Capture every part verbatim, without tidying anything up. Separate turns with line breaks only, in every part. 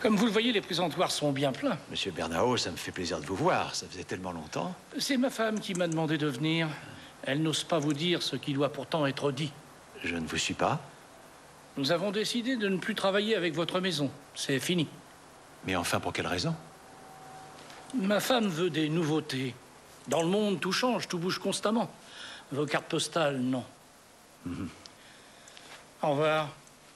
Comme vous le voyez, les présentoirs sont bien pleins.
Monsieur Bernao, ça me fait plaisir de vous voir. Ça faisait tellement longtemps.
C'est ma femme qui m'a demandé de venir. Elle n'ose pas vous dire ce qui doit pourtant être dit.
Je ne vous suis pas.
Nous avons décidé de ne plus travailler avec votre maison. C'est fini.
Mais enfin, pour quelle raison?
Ma femme veut des nouveautés. Dans le monde, tout change, tout bouge constamment. Vos cartes postales, non.
Mm-hmm.
Au revoir.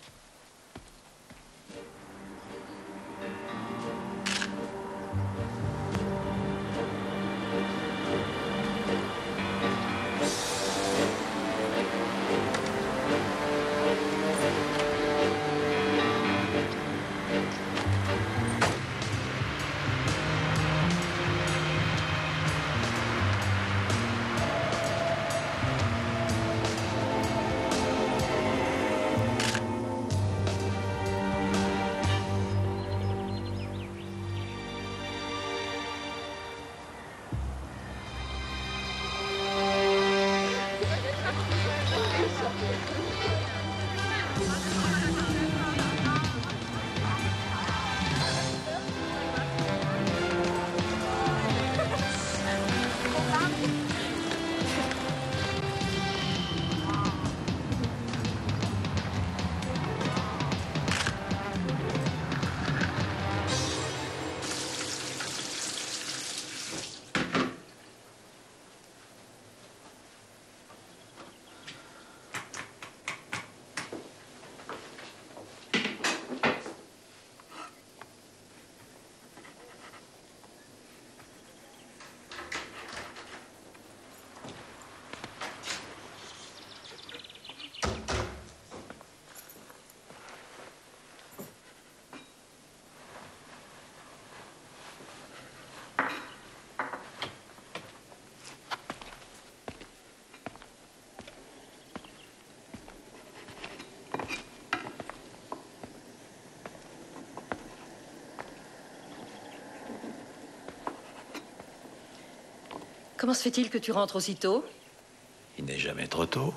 Comment se fait-il que tu rentres aussitôt?
Il n'est jamais trop tôt.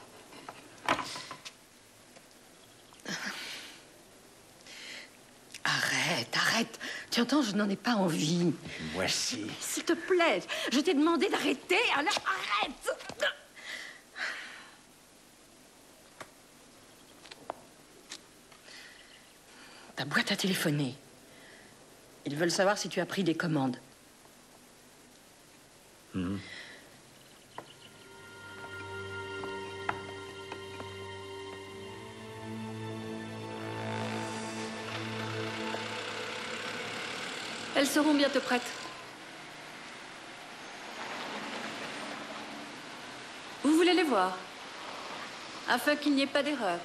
Arrête, arrête. Tu entends, je n'en ai pas envie.
Moi si.
S'il te plaît, je t'ai demandé d'arrêter, alors arrête. Ta boîte à téléphoner. Ils veulent savoir si tu as pris des commandes.
Mmh.
Elles seront bientôt prêtes. Vous voulez les voir, afin qu'il n'y ait pas d'erreur.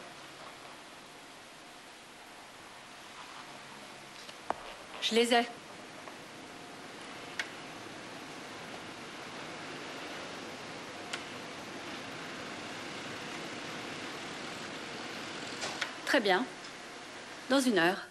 Je les ai. Très bien. Dans une heure.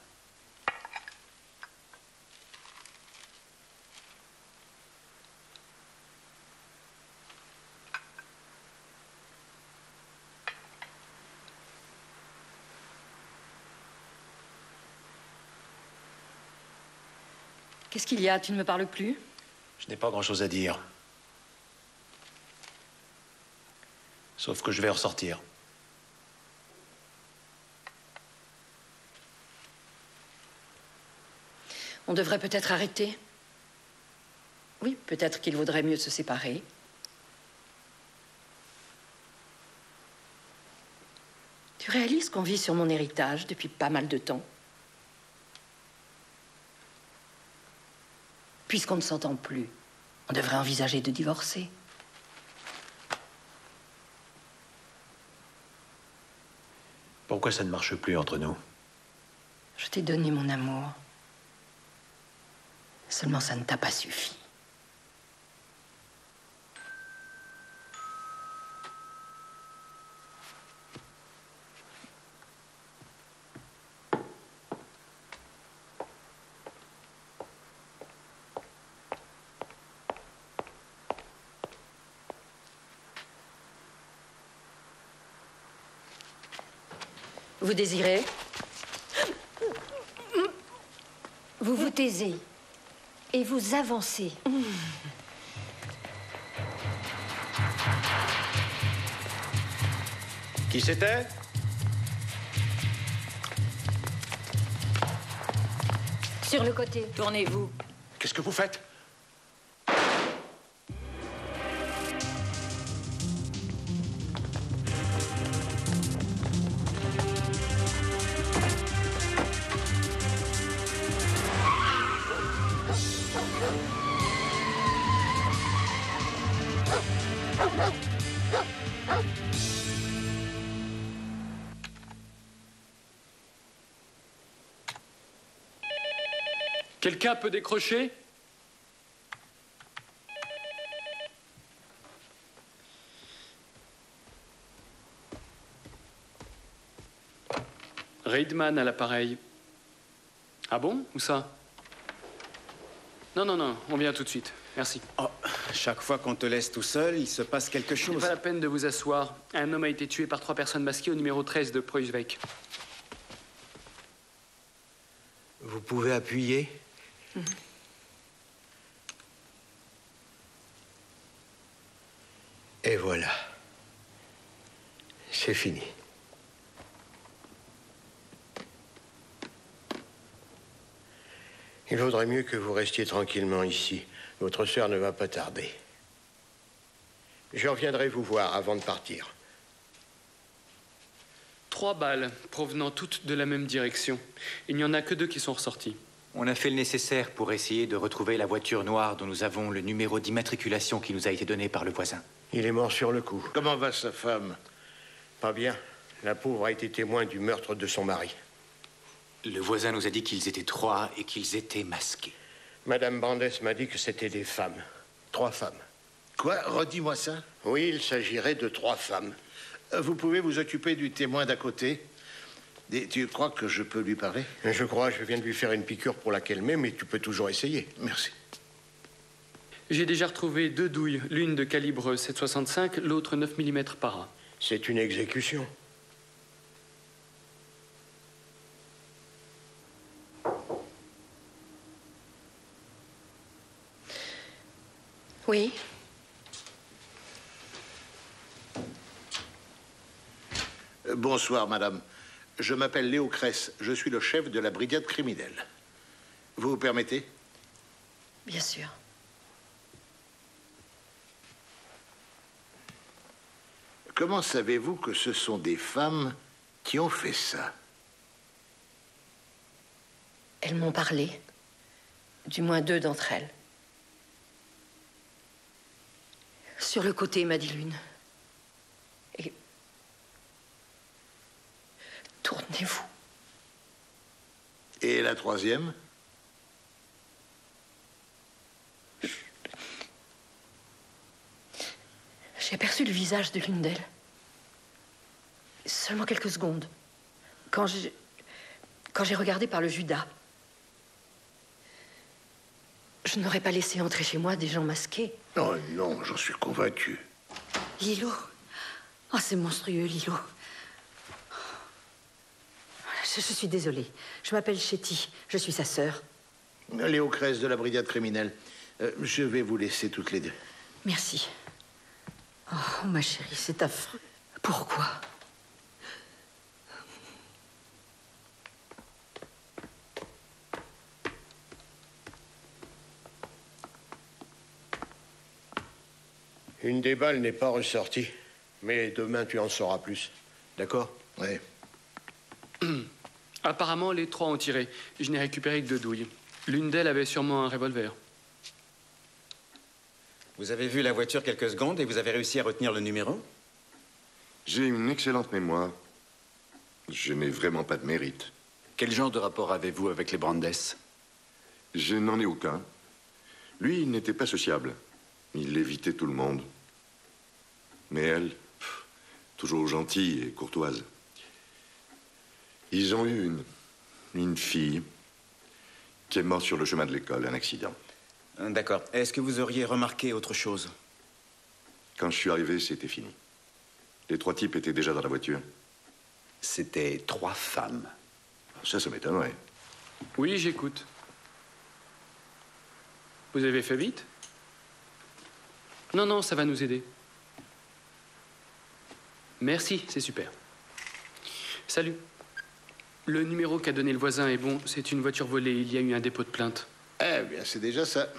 Qu'est-ce qu'il y a? Tu ne me parles plus?
Je n'ai pas grand-chose à dire. Sauf que je vais ressortir.
On devrait peut-être arrêter. Oui, peut-être qu'il vaudrait mieux se séparer. Tu réalises qu'on vit sur mon héritage depuis pas mal de temps? Puisqu'on ne s'entend plus, on devrait envisager de divorcer.
Pourquoi ça ne marche plus entre nous?
Je t'ai donné mon amour. Seulement, ça ne t'a pas suffi. Vous désirez?
taisez et vous avancez. Mmh.
Qui c'était?
Sur le côté.
Tournez-vous.
Qu'est-ce que vous faites?
Quelqu'un peut décrocher? Reidman à l'appareil. Ah bon? Où ça? Non, non, non, on vient tout de suite. Merci.
Oh, chaque fois qu'on te laisse tout seul, il se passe quelque chose.
C'est pas la peine de vous asseoir. Un homme a été tué par trois personnes masquées au numéro treize de Preußweg.
Vous pouvez appuyer? Mmh. Et voilà. C'est fini. Il vaudrait mieux que vous restiez tranquillement ici. Votre sœur ne va pas tarder. Je reviendrai vous voir avant de partir.
Trois balles, provenant toutes de la même direction. Il n'y en a que deux qui sont ressorties.
On a fait le nécessaire pour essayer de retrouver la voiture noire dont nous avons le numéro d'immatriculation qui nous a été donné par le voisin.
Il est mort sur le coup.
Comment va sa femme?
Pas bien. La pauvre a été témoin du meurtre de son mari.
Le voisin nous a dit qu'ils étaient trois et qu'ils étaient masqués.
Madame Brandes m'a dit que c'était des femmes. Trois femmes.
Quoi? Redis-moi ça.
Oui, il s'agirait de trois femmes.
Vous pouvez vous occuper du témoin d'à côté? Et tu crois que je peux lui parler?
Je crois, je viens de lui faire une piqûre pour la calmer, mais tu peux toujours essayer.
Merci.
J'ai déjà retrouvé deux douilles, l'une de calibre sept soixante-cinq, l'autre neuf millimètres para.
C'est une exécution.
Oui.
Bonsoir, madame. Je m'appelle Léo Cress. Je suis le chef de la brigade criminelle. Vous vous permettez?
Bien sûr.
Comment savez-vous que ce sont des femmes qui ont fait ça?
Elles m'ont parlé. Du moins deux d'entre elles. Sur le côté, m'a dit l'une. Et... tournez-vous.
Et la troisième?
J'ai aperçu le visage de l'une d'elles. Seulement quelques secondes. Quand j'ai... quand j'ai regardé par le Judas. Je n'aurais pas laissé entrer chez moi des gens masqués.
Oh non, j'en suis convaincu.
Lilo. Oh, c'est monstrueux, Lilo.
Je, je suis désolée. Je m'appelle Chetty. Je suis sa sœur.
Léo Cress de la brigade criminelle. Euh, je vais vous laisser toutes les deux.
Merci. Oh, ma chérie, c'est affreux. Pourquoi?
Une des balles n'est pas ressortie. Mais demain, tu en sauras plus. D'accord?
Oui.
Apparemment, les trois ont tiré. Je n'ai récupéré que deux douilles. L'une d'elles avait sûrement un revolver.
Vous avez vu la voiture quelques secondes et vous avez réussi à retenir le numéro?
J'ai une excellente mémoire. Je n'ai vraiment pas de mérite.
Quel genre de rapport avez-vous avec les Brandes?
Je n'en ai aucun. Lui, il n'était pas sociable. Il évitait tout le monde. Mais elle, pff, toujours gentille et courtoise. Ils ont eu une, une fille qui est morte sur le chemin de l'école, un accident.
D'accord. Est-ce que vous auriez remarqué autre chose?
Quand je suis arrivé, c'était fini. Les trois types étaient déjà dans la voiture.
C'était trois femmes.
Ça, ça m'étonnerait.
Oui, j'écoute. Vous avez fait vite? Non, non, ça va nous aider. Merci, c'est super. Salut. Le numéro qu'a donné le voisin est bon. C'est une voiture volée. Il y a eu un dépôt de plainte.
Eh bien, c'est déjà ça.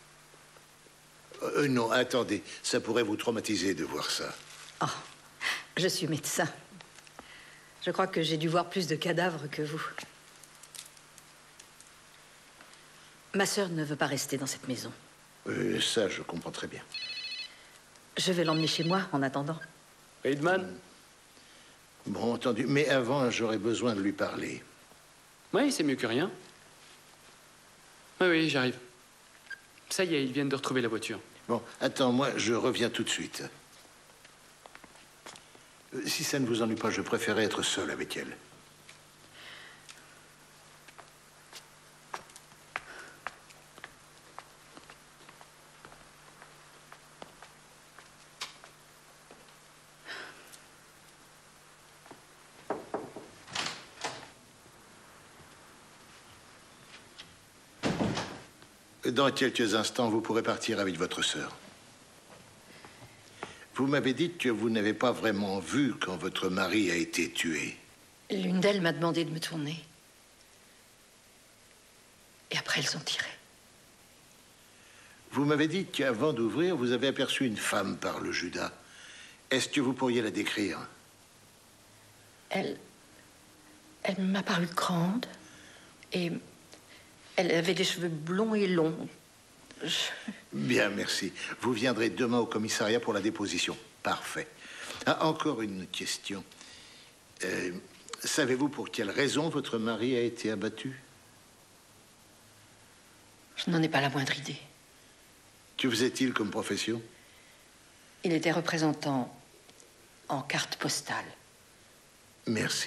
Euh, non, attendez. Ça pourrait vous traumatiser de voir ça.
Oh, je suis médecin. Je crois que j'ai dû voir plus de cadavres que vous. Ma sœur ne veut pas rester dans cette maison.
Euh, ça, je comprends très bien.
Je vais l'emmener chez moi en attendant.
Friedman?
Bon, entendu. Mais avant, j'aurais besoin de lui parler.
Oui, c'est mieux que rien. Oui, oui, j'arrive. Ça y est, ils viennent de retrouver la voiture.
Bon, attends, moi, je reviens tout de suite. Euh, Si ça ne vous ennuie pas, je préférais être seul avec elle. Dans quelques instants, vous pourrez partir avec votre sœur. Vous m'avez dit que vous n'avez pas vraiment vu quand votre mari a été tué.
L'une d'elles m'a demandé de me tourner. Et après, elles ont tiré.
Vous m'avez dit qu'avant d'ouvrir, vous avez aperçu une femme par le Judas. Est-ce que vous pourriez la décrire?
Elle... Elle m'a paru grande. Et... elle avait des cheveux blonds et longs. Je...
Bien, merci. Vous viendrez demain au commissariat pour la déposition. Parfait. Ah, encore une question. Euh, savez-vous pour quelle raison votre mari a été abattu?
Je n'en ai pas la moindre idée.
Que faisait-il comme profession?
Il était représentant en carte postale.
Merci.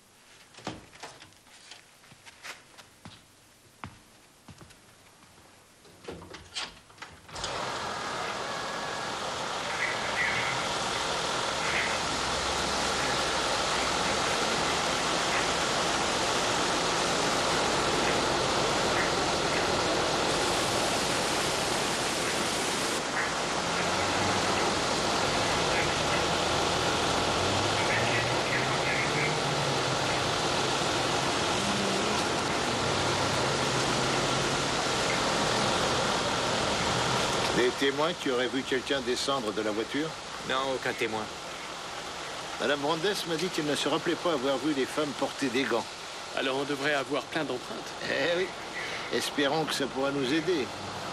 Des témoins qui auraient vu quelqu'un descendre de la voiture?
Non, aucun témoin.
Madame Brandes m'a dit qu'elle ne se rappelait pas avoir vu les femmes porter des gants.
Alors on devrait avoir plein d'empreintes.
Eh oui. Espérons que ça pourra nous aider.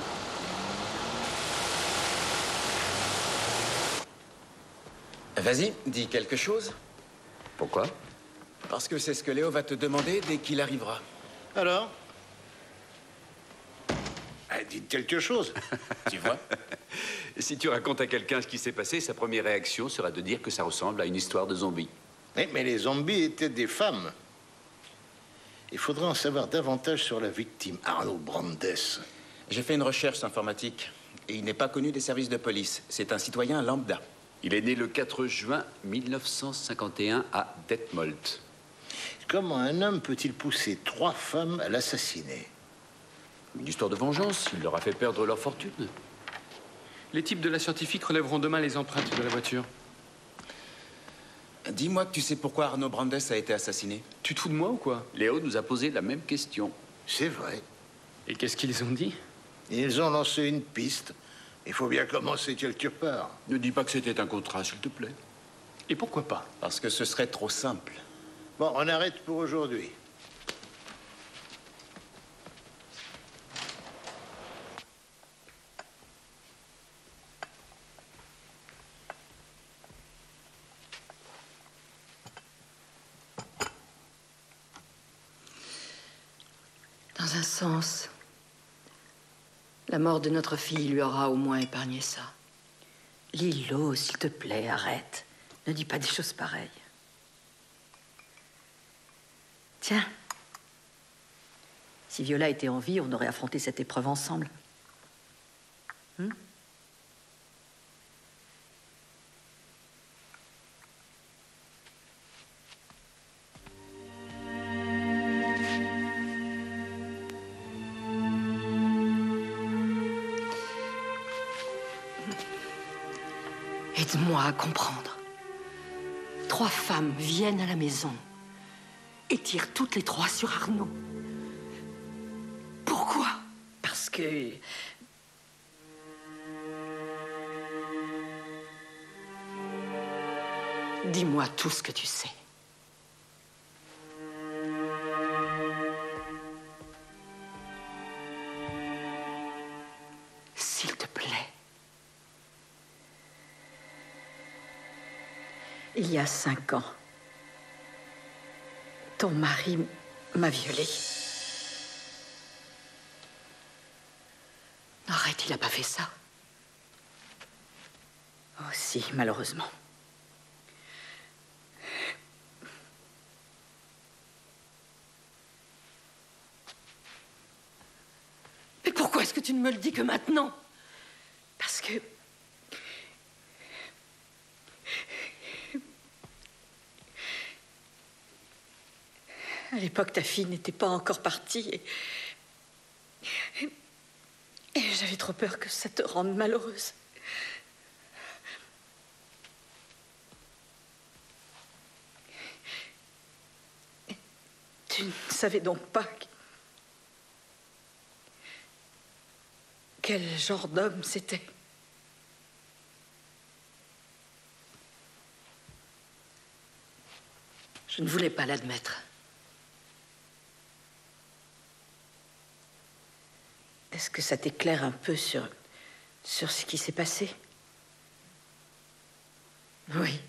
Vas-y, dis quelque chose.
Pourquoi?
Parce que c'est ce que Léo va te demander dès qu'il arrivera.
Alors? Ah, dites quelque chose.
Tu vois?
Si tu racontes à quelqu'un ce qui s'est passé, sa première réaction sera de dire que ça ressemble à une histoire de zombies.
Oui, mais les zombies étaient des femmes. Il faudrait en savoir davantage sur la victime, Arnaud Brandes.
J'ai fait une recherche informatique et il n'est pas connu des services de police. C'est un citoyen lambda.
Il est né le quatre juin mille neuf cent cinquante et un à Detmold.
Comment un homme peut-il pousser trois femmes à l'assassiner?
Une histoire de vengeance, il leur a fait perdre leur fortune.
Les types de la scientifique relèveront demain les empreintes de la voiture.
Dis-moi que tu sais pourquoi Arnaud Brandes a été assassiné.
Tu te fous de moi ou quoi?
Léo nous a posé la même question.
C'est vrai.
Et qu'est-ce qu'ils ont dit?
Ils ont lancé une piste. Il faut bien commencer quelque part.
Ne dis pas que c'était un contrat, s'il te plaît.
Et pourquoi pas?
Parce que ce serait trop simple.
Bon, on arrête pour aujourd'hui.
Dans un sens, la mort de notre fille lui aura au moins épargné ça. Lilo, s'il te plaît, arrête. Ne dis pas des choses pareilles. Tiens, si Viola était en vie, on aurait affronté cette épreuve ensemble. Hmm? Aide-moi à comprendre. Trois femmes viennent à la maison et tirent toutes les trois sur Arnaud. Pourquoi? Parce que... Dis-moi tout ce que tu sais. S'il te plaît. Il y a cinq ans, ton mari m'a violée. Arrête, il n'a pas fait ça. Oh si, malheureusement. Mais pourquoi est-ce que tu ne me le dis que maintenant? Parce que... À l'époque, ta fille n'était pas encore partie et... et... et j'avais trop peur que ça te rende malheureuse. Tu ne savais donc pas que... quel genre d'homme c'était. Je ne voulais pas l'admettre. Est-ce que ça t'éclaire un peu sur, sur ce qui s'est passé? Oui.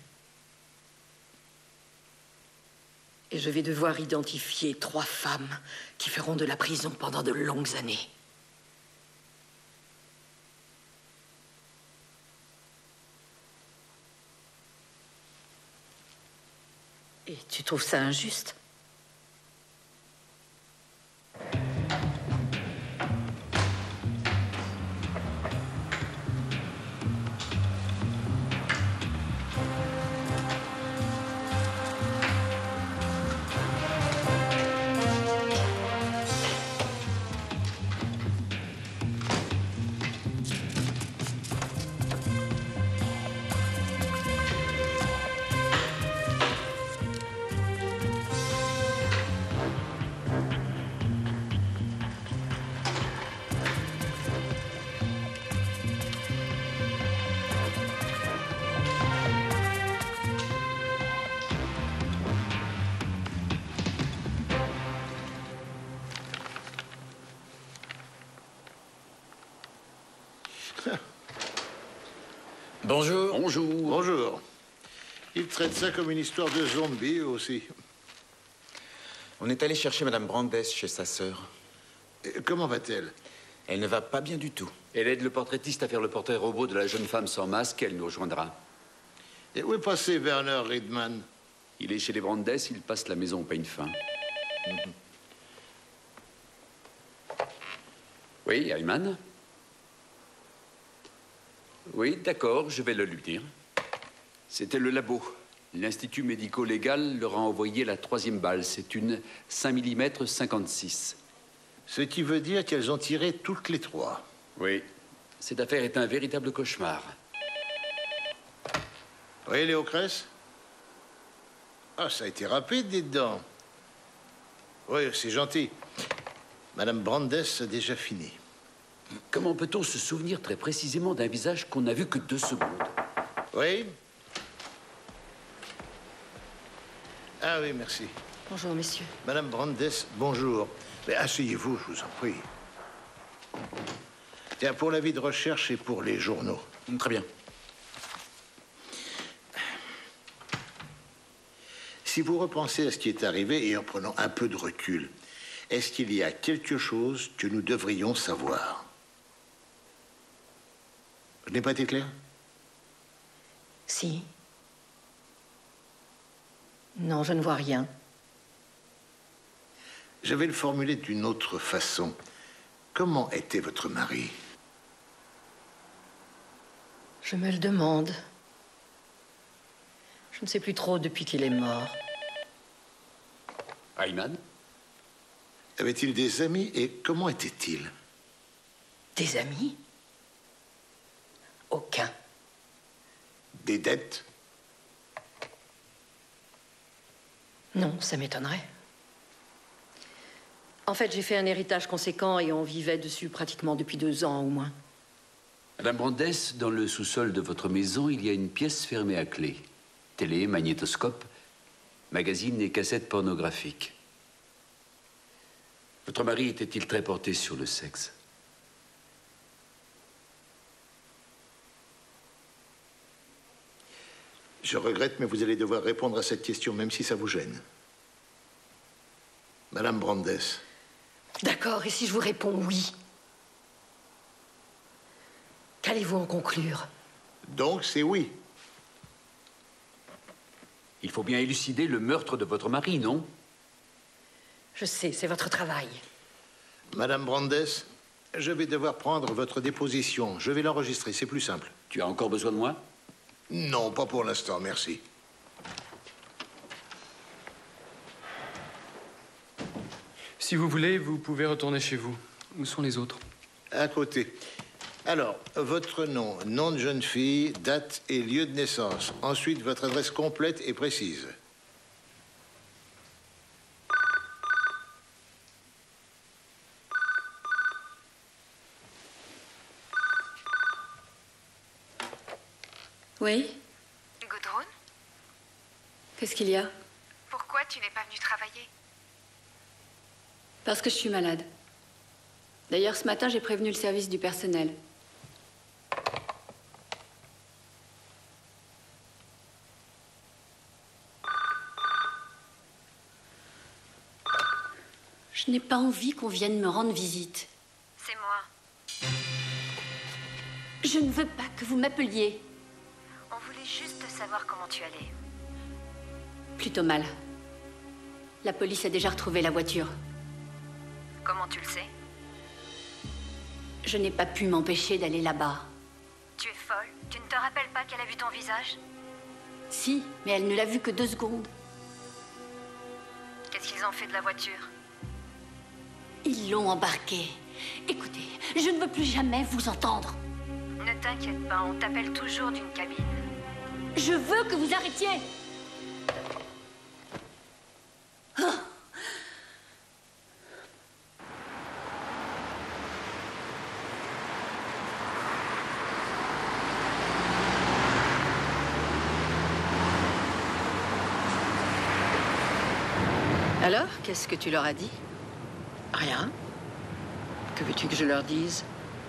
Et je vais devoir identifier trois femmes qui feront de la prison pendant de longues années. Et tu trouves ça injuste?
Bonjour.
Bonjour.
Bonjour. Ils traitent ça comme une histoire de zombie aussi.
On est allé chercher Madame Brandes chez sa sœur.
Et comment va-t-elle?
Elle ne va pas bien du tout.
Elle aide le portraitiste à faire le portrait robot de la jeune femme sans masque. Elle nous rejoindra.
Et où est passé Werner Riedman?
Il est chez les Brandes. Il passe la maison au peigne fin. Mm-hmm. Oui, Ayman? Oui, d'accord, je vais le lui dire. C'était le labo. L'Institut médico-légal leur a envoyé la troisième balle. C'est une cinq millimètres cinquante-six.
Ce qui veut dire qu'elles ont tiré toutes les trois.
Oui. Cette affaire est un véritable cauchemar.
Oui, Léo Cress? Ah, ça a été rapide, dites donc. Oui, c'est gentil. Madame Brandes a déjà fini.
Comment peut-on se souvenir très précisément d'un visage qu'on n'a vu que deux secondes?
Oui? Ah oui, merci.
Bonjour, messieurs.
Madame Brandes, bonjour. Mais asseyez-vous, je vous en prie. Tiens, pour l'avis de recherche et pour les journaux.
Très bien.
Si vous repensez à ce qui est arrivé et en prenant un peu de recul, est-ce qu'il y a quelque chose que nous devrions savoir? Je n'ai pas été clair?
Si. Non, je ne vois rien.
Je vais le formuler d'une autre façon. Comment était votre mari?
Je me le demande. Je ne sais plus trop depuis qu'il est mort.
Ayman?
Avait-il des amis et comment était-il?
Des amis? Aucun.
Des dettes?
Non, ça m'étonnerait. En fait, j'ai fait un héritage conséquent et on vivait dessus pratiquement depuis deux ans au moins.
Madame Brandès, dans le sous-sol de votre maison, il y a une pièce fermée à clé. Télé, magnétoscope, magazine et cassettes pornographiques. Votre mari était-il très porté sur le sexe?
Je regrette, mais vous allez devoir répondre à cette question, même si ça vous gêne. Madame Brandès.
D'accord, et si je vous réponds oui? Qu'allez-vous en conclure?
Donc, c'est oui.
Il faut bien élucider le meurtre de votre mari, non?
Je sais, c'est votre travail.
Madame Brandès, je vais devoir prendre votre déposition. Je vais l'enregistrer, c'est plus simple.
Tu as encore besoin de moi?
Non, pas pour l'instant, merci.
Si vous voulez, vous pouvez retourner chez vous. Où sont les autres?
À côté. Alors, votre nom, nom de jeune fille, date et lieu de naissance. Ensuite, votre adresse complète et précise.
Oui?
Gudrun?
Qu'est-ce qu'il y a?
Pourquoi tu n'es pas venue travailler?
Parce que je suis malade. D'ailleurs, ce matin, j'ai prévenu le service du personnel. Je n'ai pas envie qu'on vienne me rendre visite.
C'est moi.
Je ne veux pas que vous m'appeliez.
On voulait juste savoir comment tu allais.
Plutôt mal. La police a déjà retrouvé la voiture.
Comment tu le sais?
Je n'ai pas pu m'empêcher d'aller là-bas.
Tu es folle? Tu ne te rappelles pas qu'elle a vu ton visage?
Si, mais elle ne l'a vu que deux secondes.
Qu'est-ce qu'ils ont fait de la voiture?
Ils l'ont embarquée. Écoutez, je ne veux plus jamais vous entendre.
Ne t'inquiète pas, on t'appelle toujours d'une cabine.
Je veux que vous arrêtiez. Oh.
Alors, qu'est-ce que tu leur as dit? Rien. Que veux-tu que je leur dise?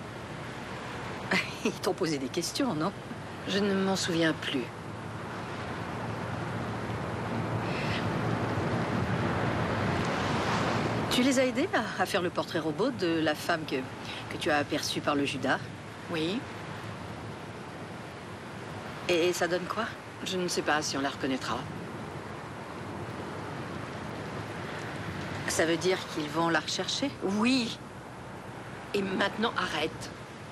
Ils t'ont posé des questions, non? Je ne m'en souviens plus. Tu les as aidés à, à faire le portrait robot de la femme que, que tu as aperçue par le Judas? Oui. Et, et ça donne quoi? Je ne sais pas si on la reconnaîtra. Ça veut dire qu'ils vont la rechercher? Oui. Et maintenant, arrête.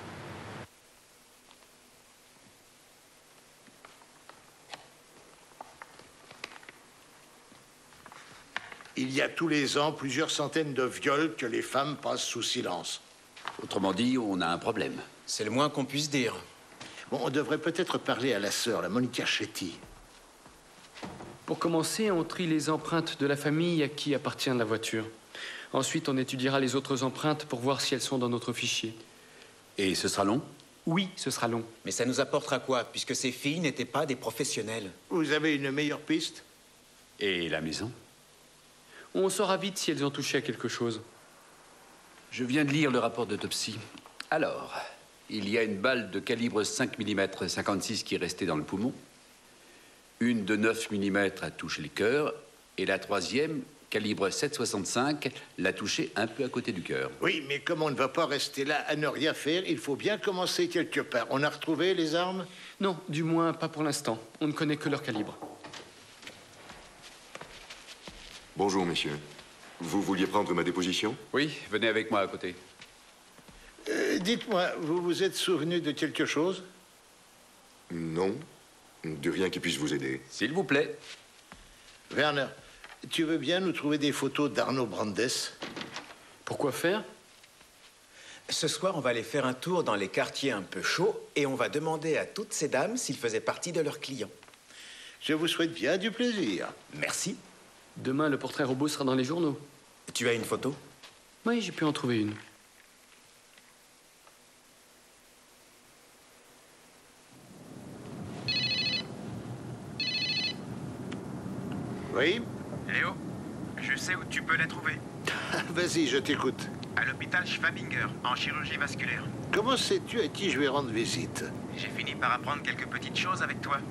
Il y a tous les ans plusieurs centaines de viols que les femmes passent sous silence.
Autrement dit, on a un problème.
C'est le moins qu'on puisse dire.
Bon, on devrait peut-être parler à la sœur, la Monica Chetty.
Pour commencer, on trie les empreintes de la famille à qui appartient la voiture. Ensuite, on étudiera les autres empreintes pour voir si elles sont dans notre fichier.
Et ce sera long?
Oui, ce sera long.
Mais ça nous apportera quoi, puisque ces filles n'étaient pas des professionnels?
Vous avez une meilleure piste?
Et la maison?
On saura vite si elles ont touché à quelque chose.
Je viens de lire le rapport d'autopsie. Alors, il y a une balle de calibre cinq millimètres cinquante-six qui est restée dans le poumon. Une de neuf millimètres a touché le cœur. Et la troisième, calibre sept soixante-cinq, l'a touché un peu à côté du cœur.
Oui, mais comme on ne va pas rester là à ne rien faire, il faut bien commencer quelque part. On a retrouvé les armes?
Non, du moins pas pour l'instant. On ne connaît que leur calibre.
Bonjour, messieurs. Vous vouliez prendre ma déposition?
Oui, venez avec moi à côté.
Euh, dites-moi, vous vous êtes souvenu de quelque chose?
Non, de rien qui puisse vous aider.
S'il vous plaît.
Werner, tu veux bien nous trouver des photos d'Arnaud Brandès?
Pourquoi faire?
Ce soir, on va aller faire un tour dans les quartiers un peu chauds et on va demander à toutes ces dames s'ils faisaient partie de leurs clients.
Je vous souhaite bien du plaisir.
Merci.
Demain, le portrait robot sera dans les journaux.
Tu as une photo?
Oui, j'ai pu en trouver une.
Oui?
Léo, je sais où tu peux la trouver.
Vas-y, je t'écoute.
À l'hôpital Schwabinger, en chirurgie vasculaire.
Comment sais-tu à qui je vais rendre visite?
J'ai fini par apprendre quelques petites choses avec toi.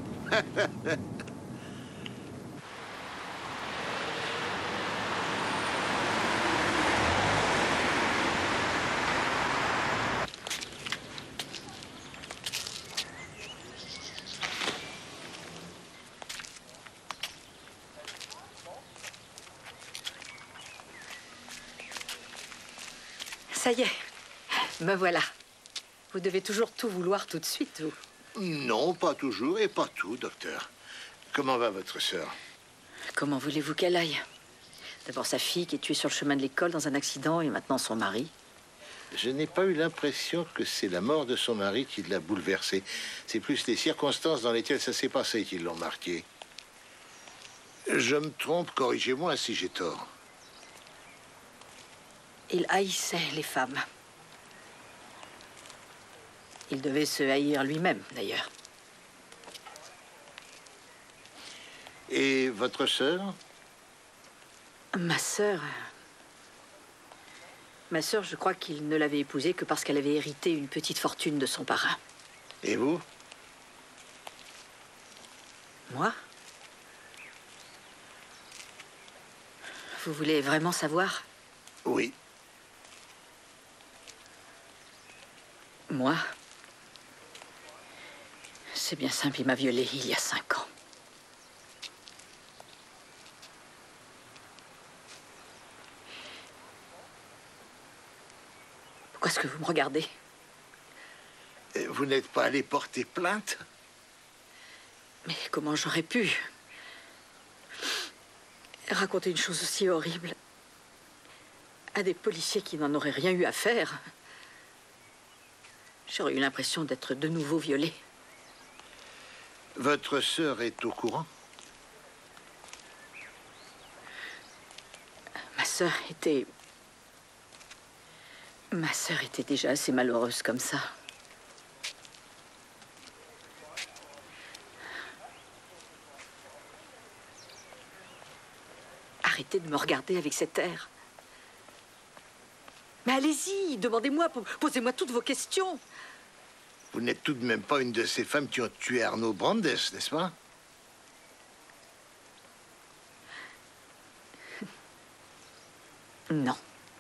Ça y est, me voilà. Vous devez toujours tout vouloir tout de suite, vous.
Non, pas toujours et pas tout, docteur. Comment va votre sœur?
Comment voulez-vous qu'elle aille? D'abord sa fille qui est tuée sur le chemin de l'école dans un accident et maintenant son mari.
Je n'ai pas eu l'impression que c'est la mort de son mari qui l'a bouleversée. C'est plus les circonstances dans lesquelles ça s'est passé qui l'ont marquée. Je me trompe, corrigez-moi si j'ai tort.
Il haïssait les femmes. Il devait se haïr lui-même, d'ailleurs.
Et votre sœur?
Ma sœur... Ma sœur, je crois qu'il ne l'avait épousée que parce qu'elle avait hérité une petite fortune de son parrain.
Et vous?
Moi? Vous voulez vraiment savoir?
Oui.
Moi? C'est bien simple, il m'a violée il y a cinq ans. Pourquoi est-ce que vous me regardez?
Vous n'êtes pas allé porter plainte?
Mais comment j'aurais pu raconter une chose aussi horrible à des policiers qui n'en auraient rien eu à faire? J'aurais eu l'impression d'être de nouveau violée.
Votre sœur est au courant?
Ma sœur était... Ma sœur était déjà assez malheureuse comme ça. Arrêtez de me regarder avec cet air. Mais allez-y, demandez-moi, posez-moi toutes vos questions.
Vous n'êtes tout de même pas une de ces femmes qui ont tué Arnaud Brandes, n'est-ce pas?
Non.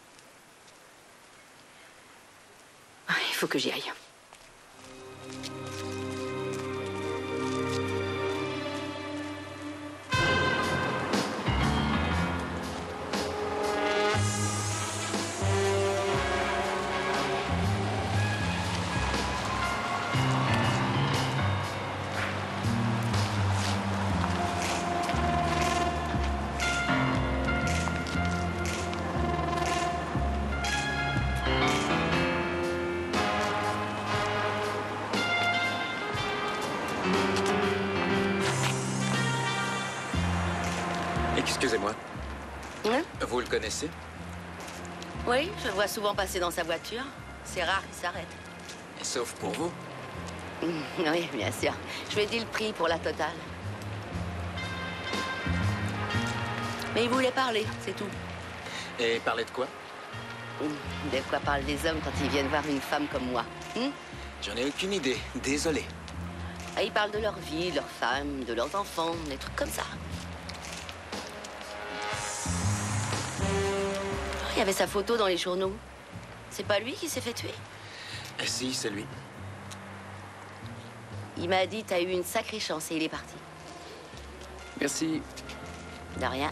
Il faut que j'y aille.
Excusez-moi.
Hein?
Vous le connaissez?
Oui, je le vois souvent passer dans sa voiture. C'est rare qu'il s'arrête.
Sauf pour vous.
Oui, bien sûr. Je lui ai dit le prix pour la totale. Mais il voulait parler, c'est tout.
Et parler de quoi?
De quoi parlent les hommes quand ils viennent voir une femme comme moi? Hein?
J'en ai aucune idée. Désolé.
Ah, ils parlent de leur vie, de leurs femmes, de leurs enfants, des trucs comme ça. Il y avait sa photo dans les journaux. C'est pas lui qui s'est fait tuer?
Eh si, c'est lui.
Il m'a dit, t'as eu une sacrée chance et il est parti.
Merci.
De rien.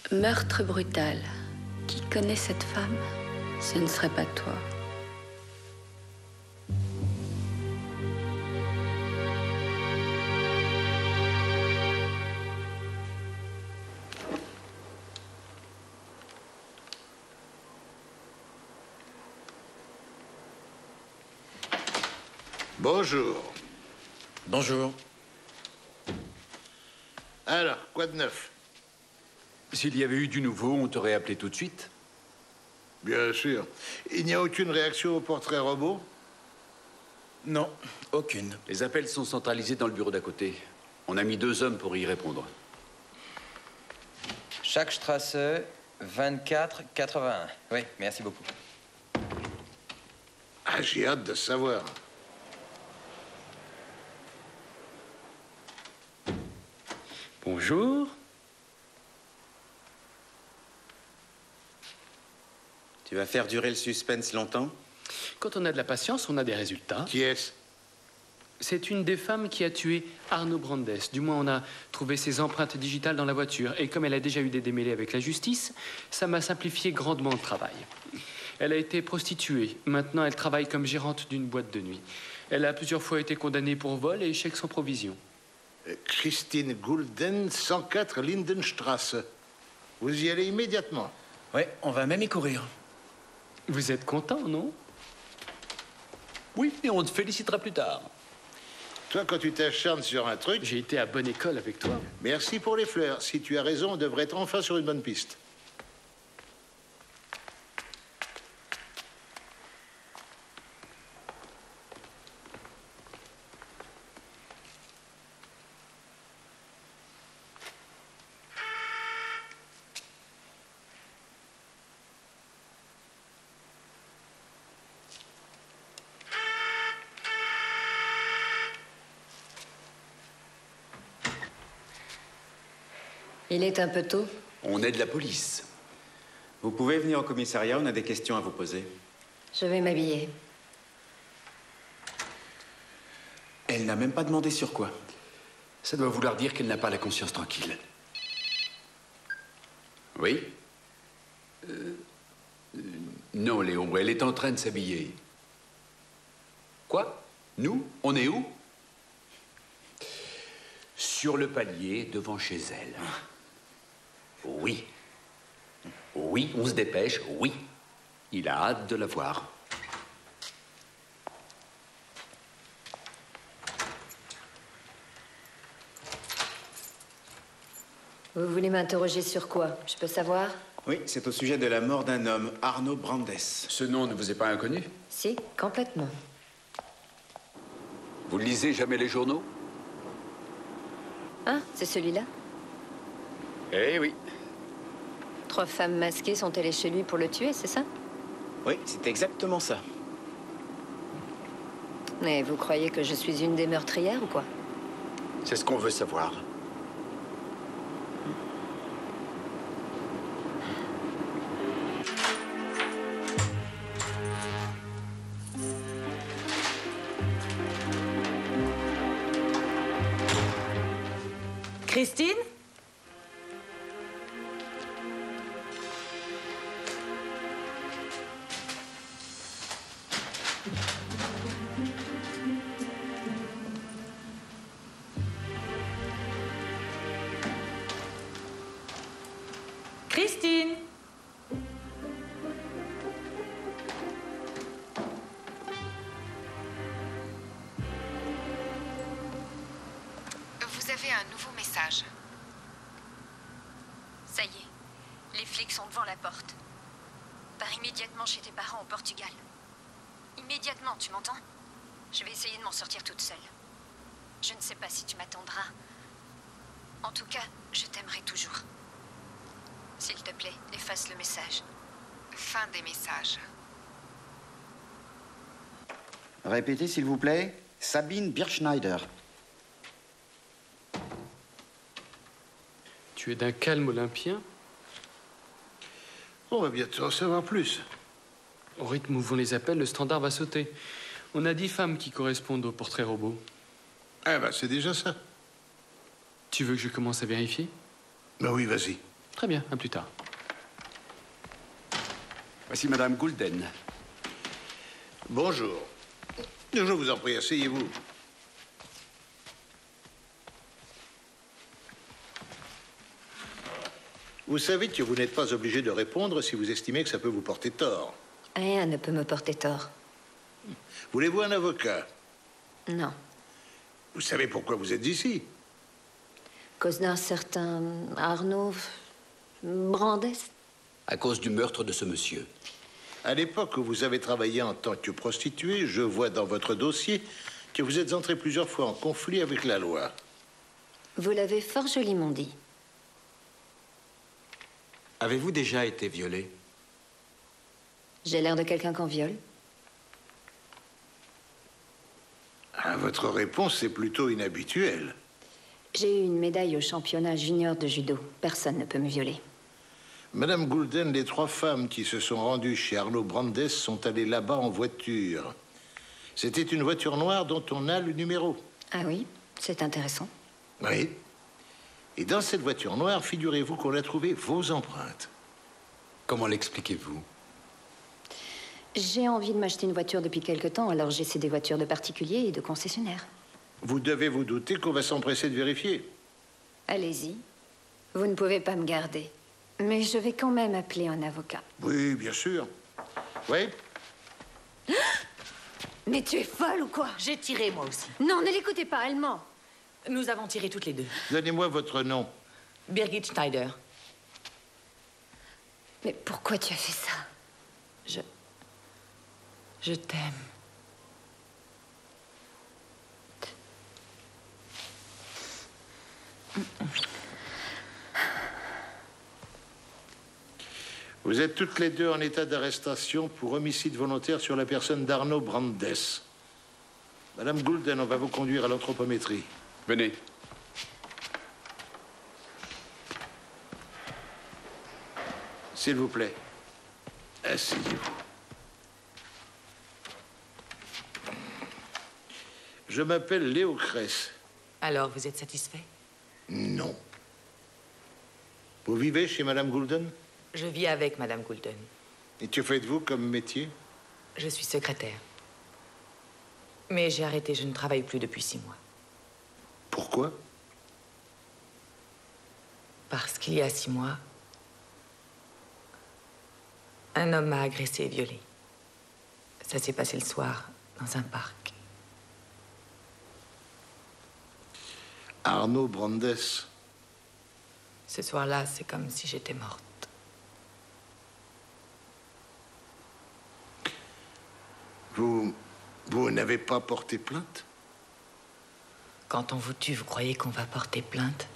Meurtre brutal. Qui connaît cette femme? Ce ne serait pas toi.
Bonjour.
Bonjour.
Alors, quoi de neuf?
S'il y avait eu du nouveau, on t'aurait appelé tout de suite.
Bien sûr. Il n'y a aucune réaction au portrait robot?
Non, aucune.
Les appels sont centralisés dans le bureau d'à côté. On a mis deux hommes pour y répondre.
Chaque Strasse, vingt-quatre quatre-vingt-un. Oui, merci beaucoup.
Ah, j'ai hâte de savoir.
Bonjour.
Tu vas faire durer le suspense longtemps?
Quand on a de la patience, on a des résultats.
Qui est-ce?
C'est une des femmes qui a tué Arnaud Brandes. Du moins, on a trouvé ses empreintes digitales dans la voiture. Et comme elle a déjà eu des démêlés avec la justice, ça m'a simplifié grandement le travail. Elle a été prostituée. Maintenant, elle travaille comme gérante d'une boîte de nuit. Elle a plusieurs fois été condamnée pour vol et chèque sans provision.
Euh, Christine Goulden, cent quatre Lindenstrasse. Vous y allez immédiatement?
Oui, on va même y courir.
Vous êtes content, non?
Oui, et on te félicitera plus tard.
Toi, quand tu t'acharnes sur un truc...
J'ai été à bonne école avec toi.
Merci pour les fleurs. Si tu as raison, on devrait être enfin sur une bonne piste.
Il est un peu tôt.
On est de la police.
Vous pouvez venir au commissariat, on a des questions à vous poser.
Je vais m'habiller.
Elle n'a même pas demandé sur quoi.
Ça doit vouloir dire qu'elle n'a pas la conscience tranquille. Oui? Euh, euh, non, Léon, elle est en train de s'habiller. Quoi? Nous? On est où? Sur le palier, devant chez elle. Oui. Oui, on se dépêche, oui. Il a hâte de la voir.
Vous voulez m'interroger sur quoi? Je peux savoir?
Oui, c'est au sujet de la mort d'un homme, Arnaud Brandes.
Ce nom ne vous est pas inconnu?
Si, complètement.
Vous ne lisez jamais les journaux?
Ah, c'est celui-là?
Eh oui.
Trois femmes masquées sont allées chez lui pour le tuer, c'est ça?
Oui, c'est exactement ça.
Mais vous croyez que je suis une des meurtrières ou quoi?
C'est ce qu'on veut savoir.
Christine? Christine?
Vous avez un nouveau message. Ça y est, les flics sont devant la porte. Pars immédiatement chez tes parents au Portugal. Immédiatement, tu m'entends? Je vais essayer de m'en sortir toute seule. Je ne sais pas si tu m'attendras. En tout cas, je t'aimerai toujours. S'il te plaît, efface le message. Fin des messages.
Répétez, s'il vous plaît. Sabine Birschneider.
Tu es d'un calme olympien.
On va bientôt en savoir plus.
Au rythme où vont les appels, le standard va sauter. On a dix femmes qui correspondent au portrait robot.
Ah bah c'est déjà ça.
Tu veux que je commence à vérifier?
Ben oui, vas-y.
Très bien, à plus tard.
Voici Madame Goulden.
Bonjour. Je vous en prie, asseyez-vous. Vous savez que vous n'êtes pas obligé de répondre si vous estimez que ça peut vous porter tort.
Rien ne peut me porter tort.
Voulez-vous un avocat?
Non.
Vous savez pourquoi vous êtes ici?
Cause d'un certain Arnaud Brandès.
À cause du meurtre de ce monsieur.
À l'époque où vous avez travaillé en tant que prostituée, je vois dans votre dossier que vous êtes entré plusieurs fois en conflit avec la loi.
Vous l'avez fort joliment dit.
Avez-vous déjà été violée?
J'ai l'air de quelqu'un qu'on viole.
Ah, votre réponse est plutôt inhabituelle.
J'ai eu une médaille au championnat junior de judo. Personne ne peut me violer.
Madame Goulden, les trois femmes qui se sont rendues chez Arnaud Brandès sont allées là-bas en voiture. C'était une voiture noire dont on a le numéro.
Ah oui, c'est intéressant.
Oui. Et dans cette voiture noire, figurez-vous qu'on a trouvé vos empreintes.
Comment l'expliquez-vous?
J'ai envie de m'acheter une voiture depuis quelque temps, alors j'essaie des voitures de particuliers et de concessionnaires.
Vous devez vous douter qu'on va s'empresser de vérifier.
Allez-y. Vous ne pouvez pas me garder. Mais je vais quand même appeler un avocat.
Oui, bien sûr. Oui?
Mais tu es folle ou quoi?
J'ai tiré, moi aussi.
Non, ne l'écoutez pas, elle ment.
Nous avons tiré toutes les deux.
Donnez-moi votre nom.
Birgit Schneider.
Mais pourquoi tu as fait ça?
Je... Je t'aime.
Vous êtes toutes les deux en état d'arrestation pour homicide volontaire sur la personne d'Arnaud Brandès. Madame Goulden, on va vous conduire à l'anthropométrie.
Venez.
S'il vous plaît, asseyez-vous. Je m'appelle Léo Cress.
Alors, vous êtes satisfait?
Non. Vous vivez chez Madame Goulden?
Je vis avec Madame Goulden.
Et que faites-vous comme métier?
Je suis secrétaire. Mais j'ai arrêté, je ne travaille plus depuis six mois.
Pourquoi?
Parce qu'il y a six mois, un homme m'a agressé et violé. Ça s'est passé le soir, dans un parc.
Arnaud Brandès.
Ce soir-là, c'est comme si j'étais morte.
Vous... vous n'avez pas porté plainte?
Quand on vous tue, vous croyez qu'on va porter plainte?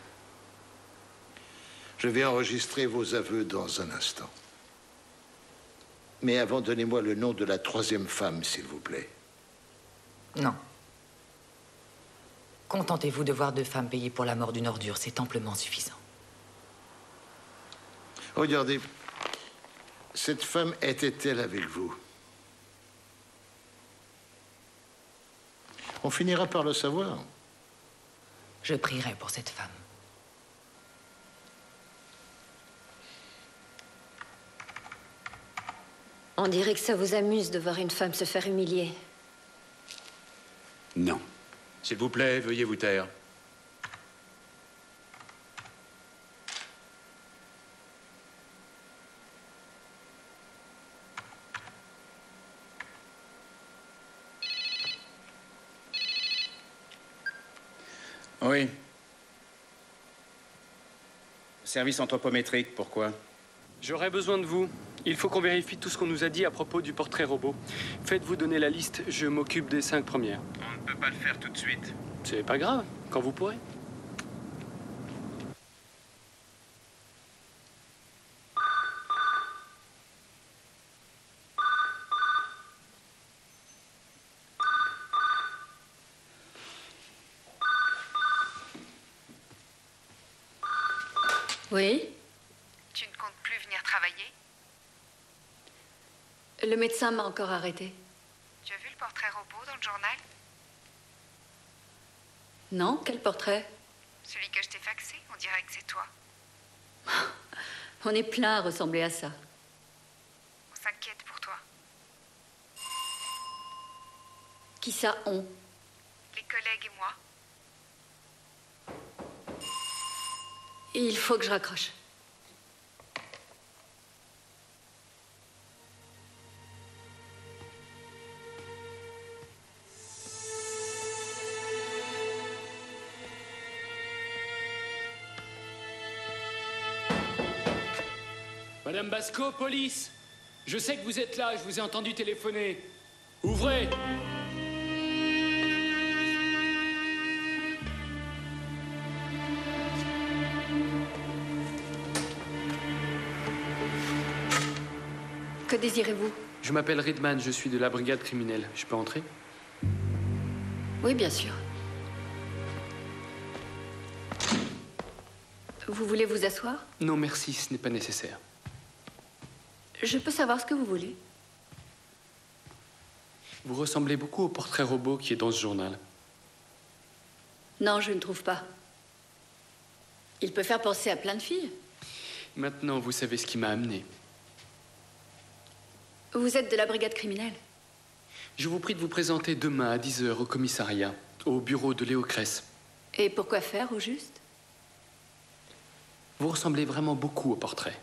Je vais enregistrer vos aveux dans un instant. Mais avant, donnez-moi le nom de la troisième femme, s'il vous plaît.
Non. Contentez-vous de voir deux femmes payées pour la mort d'une ordure, c'est amplement suffisant.
Regardez, cette femme était-elle avec vous? On finira par le savoir.
Je prierai pour cette femme.
On dirait que ça vous amuse de voir une femme se faire humilier.
Non.
S'il vous plaît, veuillez vous taire.
Oui. Service anthropométrique, pourquoi?
J'aurais besoin de vous. Il faut qu'on vérifie tout ce qu'on nous a dit à propos du portrait robot. Faites-vous donner la liste, je m'occupe des cinq premières.
On ne peut pas le faire tout de suite.
C'est pas grave, quand vous pourrez.
Oui?
Tu ne comptes plus venir travailler?
Le médecin m'a encore arrêté.
Tu as vu le portrait robot dans le journal?
Non? Quel portrait?
Celui que je t'ai faxé, on dirait que c'est toi.
On est plein à ressembler à ça.
On s'inquiète pour toi.
Qui ça, on?
Les collègues et moi.
Il faut que je raccroche.
Madame Basco, police! Je sais que vous êtes là, je vous ai entendu téléphoner. Ouvrez!
Que désirez-vous?
Je m'appelle Redman, je suis de la brigade criminelle. Je peux entrer?
Oui, bien sûr. Vous voulez vous asseoir?
Non, merci, ce n'est pas nécessaire.
Je peux savoir ce que vous voulez?
Vous ressemblez beaucoup au portrait robot qui est dans ce journal.
Non, je ne trouve pas. Il peut faire penser à plein de filles.
Maintenant, vous savez ce qui m'a amené.
Vous êtes de la brigade criminelle?
Je vous prie de vous présenter demain à dix heures au commissariat, au bureau de Léo Cress.
Et pourquoi faire, au juste?
Vous ressemblez vraiment beaucoup au portrait.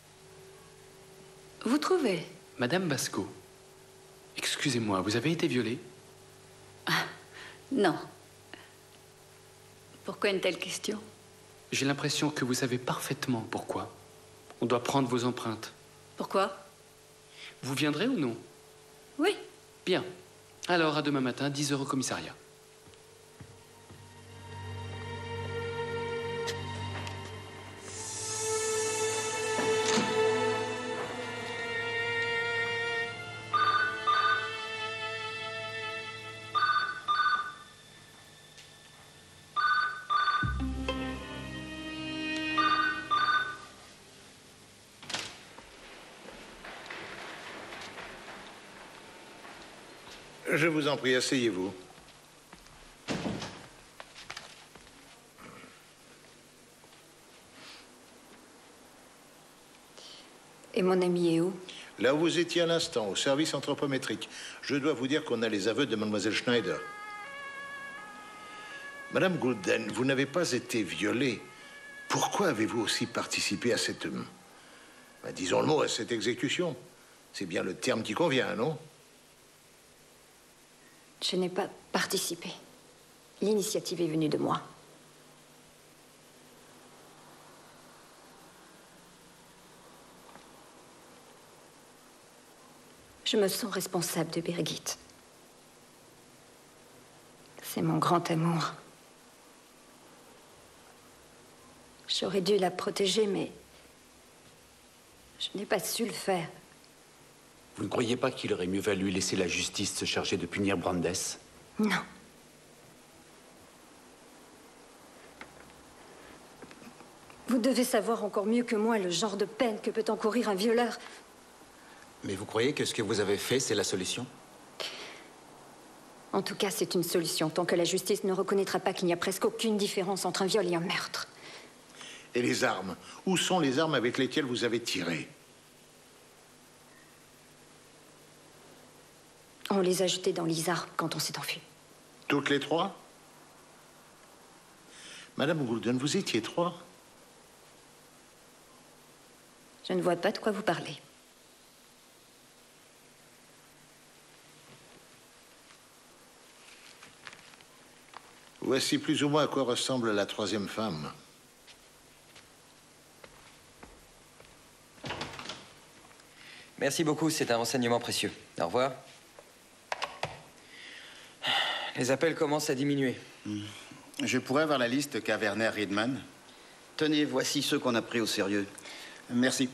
Vous trouvez?
Madame Basco, excusez-moi, vous avez été violée?
Ah, non. Pourquoi une telle question?
J'ai l'impression que vous savez parfaitement pourquoi. On doit prendre vos empreintes.
Pourquoi?
Vous viendrez ou non?
Oui.
Bien. Alors, à demain matin, dix heures au commissariat.
Je vous en prie, asseyez-vous.
Et mon ami est où?
Là où vous étiez à l'instant, au service anthropométrique. Je dois vous dire qu'on a les aveux de mademoiselle Schneider. Madame Goulden, vous n'avez pas été violée. Pourquoi avez-vous aussi participé à cette... Ben, disons le mot, à cette exécution? C'est bien le terme qui convient, non?
Je n'ai pas participé. L'initiative est venue de moi. Je me sens responsable de Birgit. C'est mon grand amour. J'aurais dû la protéger, mais je n'ai pas su le faire.
Vous ne croyez pas qu'il aurait mieux valu laisser la justice se charger de punir Brandes?
Non. Vous devez savoir encore mieux que moi le genre de peine que peut encourir un violeur.
Mais vous croyez que ce que vous avez fait, c'est la solution?
En tout cas, c'est une solution, tant que la justice ne reconnaîtra pas qu'il n'y a presque aucune différence entre un viol et un meurtre.
Et les armes? Où sont les armes avec lesquelles vous avez tiré?
On les a jetées dans les arbres quand on s'est enfui.
Toutes les trois? Madame Goulden, vous étiez trois?
Je ne vois pas de quoi vous parlez.
Voici plus ou moins à quoi ressemble la troisième femme.
Merci beaucoup, c'est un renseignement précieux. Au revoir. Les appels commencent à diminuer.
Je pourrais avoir la liste qu'a Werner Riedman?
Tenez, voici ceux qu'on a pris au sérieux.
Merci.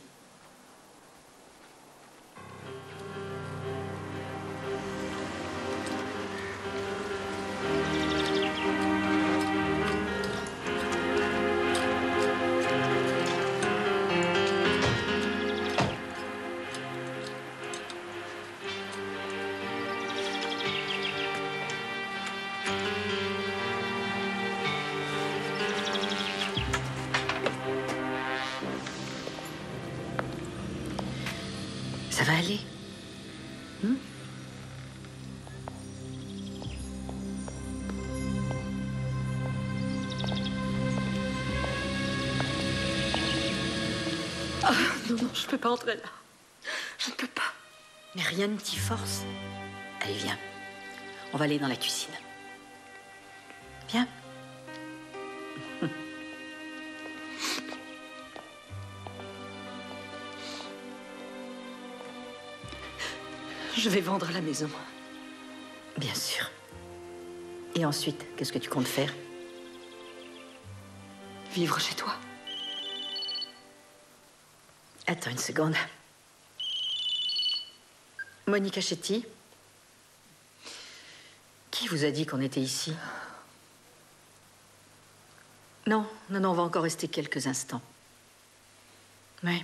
Ça va aller. Hmm? Ah, non, non, je ne peux pas entrer là. Je ne peux pas.
Mais rien ne t'y force. Allez, viens. On va aller dans la cuisine. Viens.
Je vais vendre la maison.
Bien sûr. Et ensuite, qu'est-ce que tu comptes faire?
Vivre chez toi.
Attends une seconde. Monica Chetty, qui vous a dit qu'on était ici? Non, non, non, on va encore rester quelques instants. Ouais.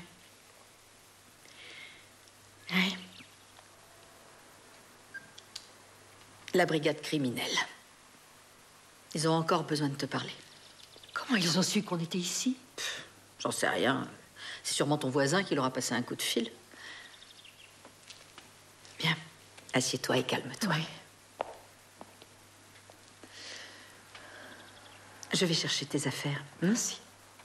Ouais. La brigade criminelle. Ils ont encore besoin de te parler.
Comment ils ont su qu'on était ici?
J'en sais rien. C'est sûrement ton voisin qui leur a passé un coup de fil. Viens, assieds-toi et calme-toi.
Oui.
Je vais chercher tes affaires.
Merci.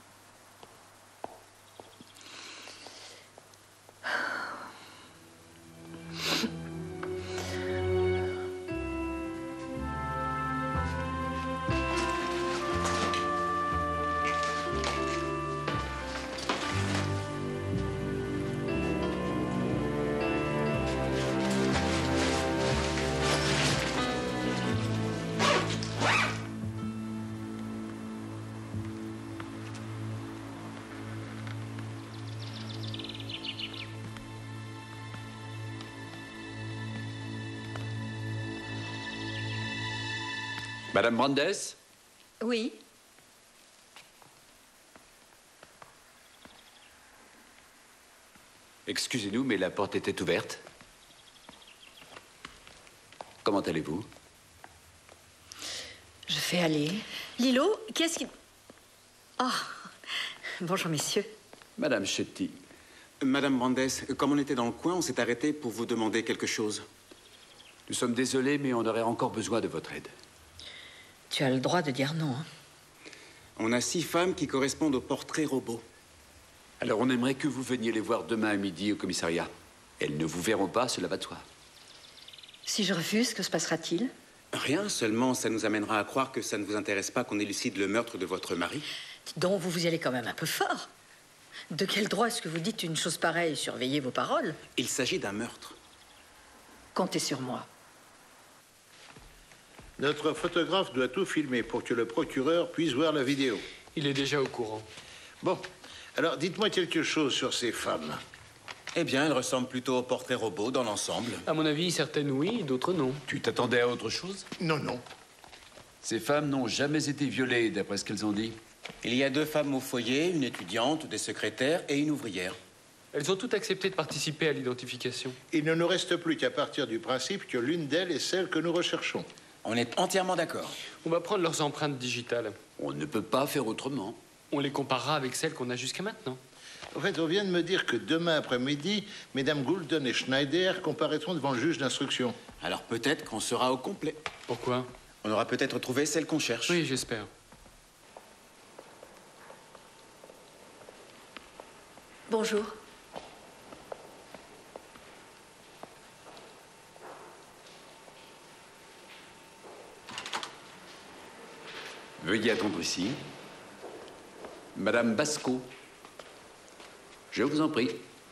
Madame Brandes?
Oui.
Excusez-nous, mais la porte était ouverte. Comment allez-vous?
Je fais aller.
Lilo, qu'est-ce qui... Oh, bonjour messieurs.
Madame Chetty.
Madame Brandes, comme on était dans le coin, on s'est arrêté pour vous demander quelque chose.
Nous sommes désolés, mais on aurait encore besoin de votre aide.
Tu as le droit de dire non, hein?
On a six femmes qui correspondent au portrait robot.
Alors on aimerait que vous veniez les voir demain à midi au commissariat. Elles ne vous verront pas, cela va de soi.
Si je refuse, que se passera-t-il?
Rien, seulement ça nous amènera à croire que ça ne vous intéresse pas qu'on élucide le meurtre de votre mari.
Dis donc, vous vous y allez quand même un peu fort. De quel droit est-ce que vous dites une chose pareille? Surveillez vos paroles.
Il s'agit d'un meurtre.
Comptez sur moi.
Notre photographe doit tout filmer pour que le procureur puisse voir la vidéo.
Il est déjà au courant.
Bon, alors dites-moi quelque chose sur ces femmes.
Eh bien, elles ressemblent plutôt au portrait robot dans l'ensemble.
À mon avis, certaines oui, d'autres non.
Tu t'attendais à autre chose?
Non, non.
Ces femmes n'ont jamais été violées, d'après ce qu'elles ont dit.
Il y a deux femmes au foyer, une étudiante, des secrétaires et une ouvrière.
Elles ont toutes accepté de participer à l'identification.
Il ne nous reste plus qu'à partir du principe que l'une d'elles est celle que nous recherchons.
On est entièrement d'accord.
On va prendre leurs empreintes digitales.
On ne peut pas faire autrement.
On les comparera avec celles qu'on a jusqu'à maintenant.
En fait, on vient de me dire que demain après-midi, mesdames Goulden et Schneider comparaîtront devant le juge d'instruction.
Alors peut-être qu'on sera au complet.
Pourquoi?
On aura peut-être trouvé celle qu'on cherche.
Oui, j'espère.
Bonjour.
Veuillez attendre ici. Madame Basco. Je vous en prie.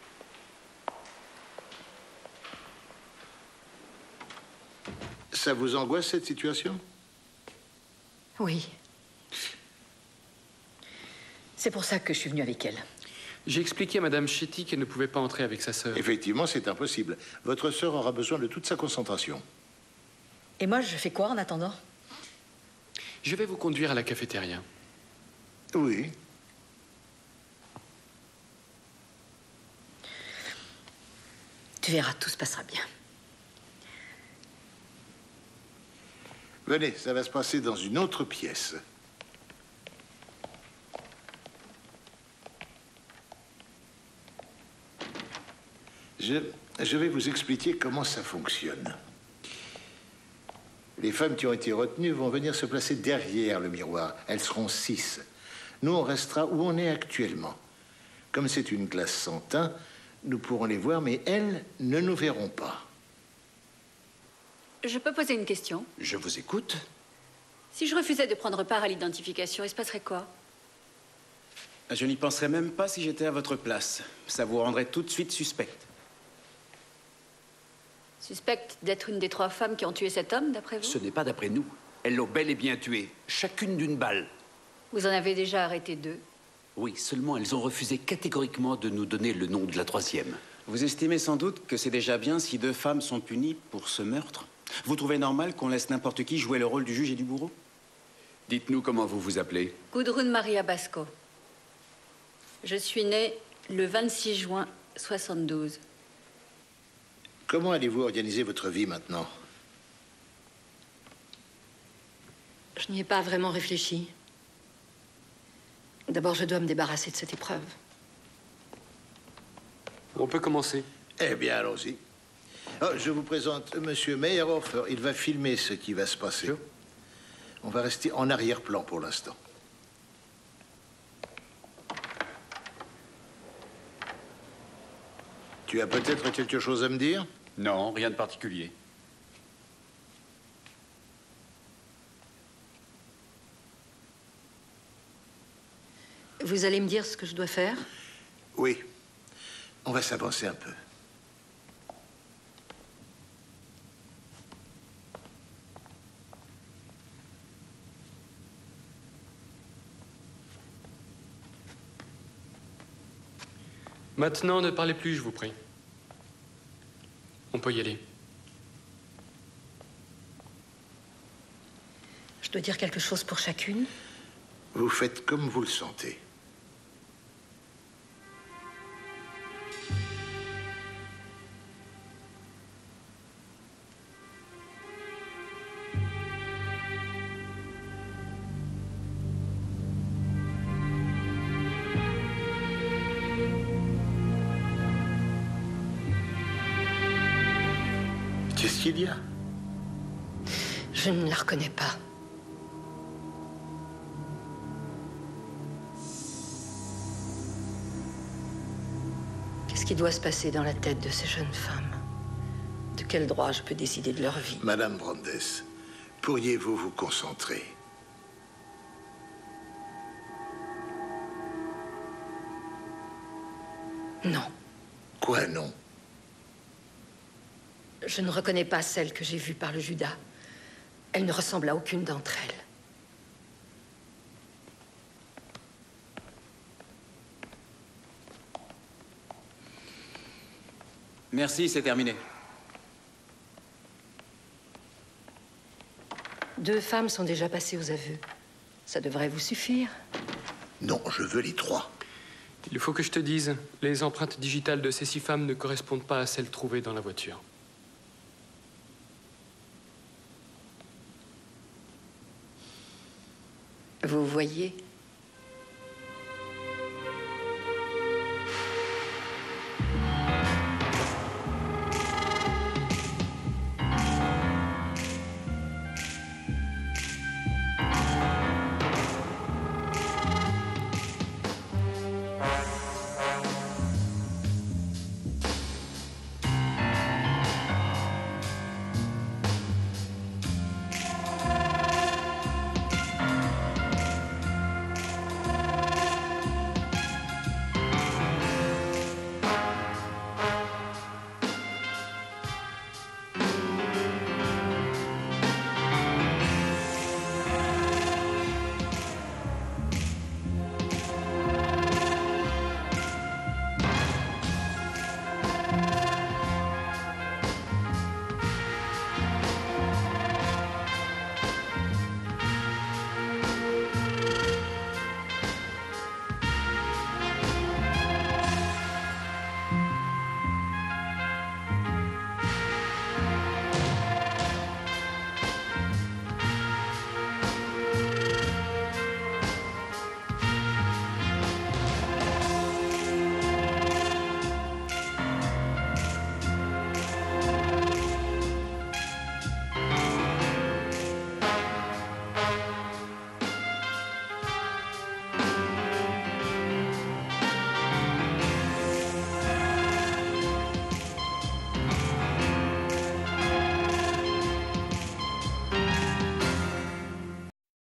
Ça vous angoisse, cette situation?
Oui. C'est pour ça que je suis venue avec elle.
J'ai expliqué à Madame Chetty qu'elle ne pouvait pas entrer avec sa sœur.
Effectivement, c'est impossible. Votre sœur aura besoin de toute sa concentration.
Et moi, je fais quoi en attendant?
Je vais vous conduire à la cafétéria.
Oui.
Tu verras, tout se passera bien.
Venez, ça va se passer dans une autre pièce. Je, je vais vous expliquer comment ça fonctionne. Les femmes qui ont été retenues vont venir se placer derrière le miroir. Elles seront six. Nous, on restera où on est actuellement. Comme c'est une classe sans teint, nous pourrons les voir, mais elles ne nous verront pas.
Je peux poser une question?
Je vous écoute.
Si je refusais de prendre part à l'identification, il se passerait quoi?
Je n'y penserais même pas si j'étais à votre place. Ça vous rendrait tout de suite suspecte.
Suspecte d'être une des trois femmes qui ont tué cet homme, d'après vous?
Ce n'est pas d'après nous. Elles l'ont bel et bien tué, chacune d'une balle.
Vous en avez déjà arrêté deux.
Oui, seulement elles ont refusé catégoriquement de nous donner le nom de la troisième.
Vous estimez sans doute que c'est déjà bien si deux femmes sont punies pour ce meurtre? Vous trouvez normal qu'on laisse n'importe qui jouer le rôle du juge et du bourreau?
Dites-nous comment vous vous appelez.
Gudrun Maria Basco. Je suis née le vingt-six juin soixante-douze.
Comment allez-vous organiser votre vie maintenant?
Je n'y ai pas vraiment réfléchi. D'abord, je dois me débarrasser de cette épreuve.
On peut commencer.
Eh bien, allons-y. Oh, je vous présente Monsieur Meyerhofer. Il va filmer ce qui va se passer. Sure. On va rester en arrière-plan pour l'instant. Tu as peut-être quelque chose à me dire?
Non, rien de particulier.
Vous allez me dire ce que je dois faire?
Oui. On va s'avancer un peu.
Maintenant, ne parlez plus, je vous prie. On peut y aller.
Je dois dire quelque chose pour chacune?
Vous faites comme vous le sentez. Qu'est-ce qu'il y a?
Je ne la reconnais pas. Qu'est-ce qui doit se passer dans la tête de ces jeunes femmes? De quel droit je peux décider de leur vie?
Madame Brandes, pourriez-vous vous concentrer?
Non.
Quoi, non?
Je ne reconnais pas celle que j'ai vue par le Judas. Elle ne ressemble à aucune d'entre elles.
Merci, c'est terminé.
Deux femmes sont déjà passées aux aveux. Ça devrait vous suffire.
Non, je veux les trois.
Il faut que je te dise, les empreintes digitales de ces six femmes ne correspondent pas à celles trouvées dans la voiture.
Vous voyez,